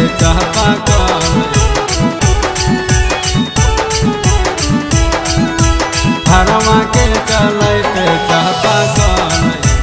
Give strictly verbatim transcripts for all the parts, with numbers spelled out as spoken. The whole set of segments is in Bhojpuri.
चाहपा कल घरवा के चलते चाहपा कल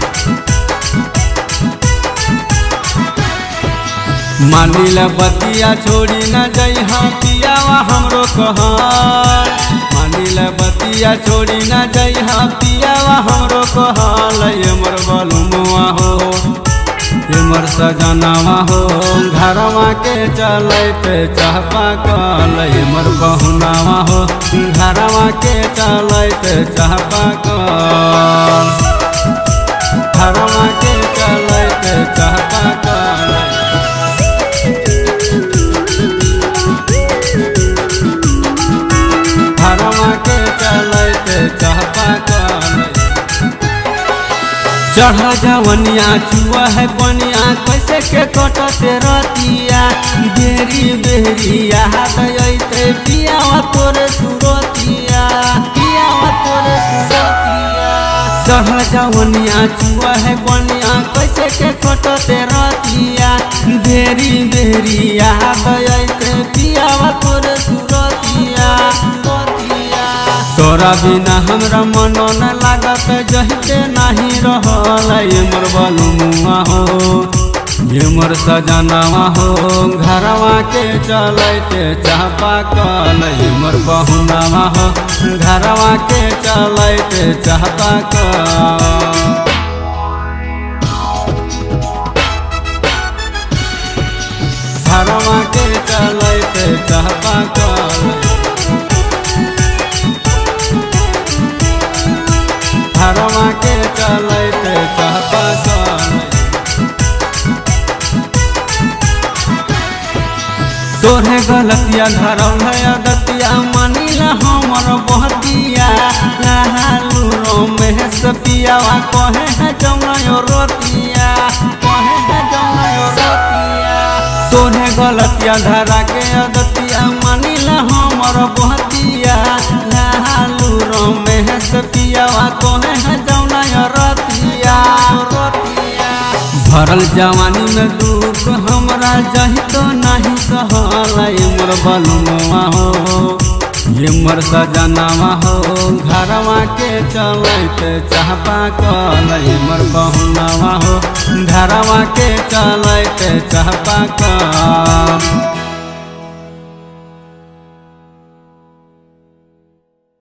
मानिल बतिया छोड़ी न जइहा पियावा हमरो कहल मानिल बतिया छोड़ी न जइहा पियावा हमरो कहल हमर बलुआ हो हमर सजनावा हो घरवा के चलते चाहपा कल हमर बहुनावा हो घरवा के चलते चाहपा कल घरवा के चलते चाहपा कल घरवा के चलते चाहपा कल चढ़ जवनिया चुआ है पनिया कैसे के कटते रतिया बेरी बेरिया गयते पियावा तोरे सुरतिया पियावा तोरे सुरतिया चढ़ जवनिया चुआ है पनिया कैसे के कटते रतिया बेरी बेरिया गयते पियावा तोरे सुरतिया तोरा बिना हमरा मनो न लागत जहते नहीं रहल हमर बलुआ हो हमर सजनावा हो घरवा के चलते चाहपा कल हमर बहुनावा हो घरवा के चलते चाहपा कल घरवा के चलते चाहपा कल घरवा के चलते चाहपा कल तोरे गलतिया धरम है अदतिया मानिला हमर बहतिया लालू रोमेश पियावा कहे है जौना रोतिया कहे है जौना रोतिया तोरे गलतिया धरा के अदतिया मानिला हमर बहतिया लालू रोमेश पियावा कहे है जौना रोतिया रोतिया भरल जवानी में दुख हमरा जही तो नहीं सहल हमर बलुआ हो हमर सजनावा हो घरवा के चलते चाहपा कल हमर बहुनावा हो घरवा के चलते चाहपा कल।